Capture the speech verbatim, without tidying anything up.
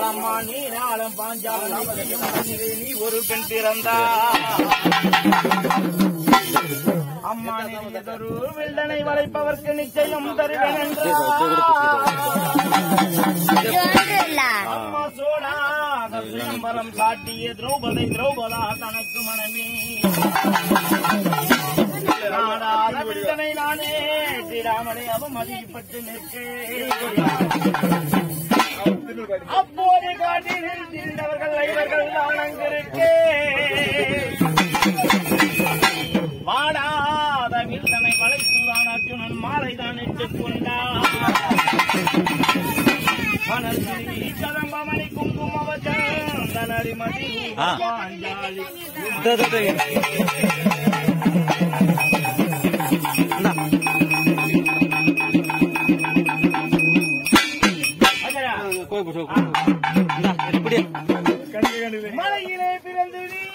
அம்மா நீ நாளும் பாஞ்சாலும் நீ ஒரு பெண் பிறந்தா அம்மா நீதொரு வில்லனை வளைப்பவர்க்கு நிச்சயம் தருவேன் என்றார். அம்மா சோடாக சுயம்பரம் காட்டிய திரௌபதி திரௌபதா தனக்கு மனமே நாடாத வில்லனை நானே ஸ்ரீராமனை அவமதிப்பட்டு நிற்கேன். அப்போது காட்டினில் தீர்ந்தவர்கள் ஐவர்கள் நான் அங்கிருக்கே வாடாத வில்லனை வளைத்துதான் அர்ஜுனன் மாலைதான் இட்டுக் கொண்டான். கதம்பமணி குங்குமவச்சந்தனரிமதி பாஞ்சாலி மலையிலே பிறந்து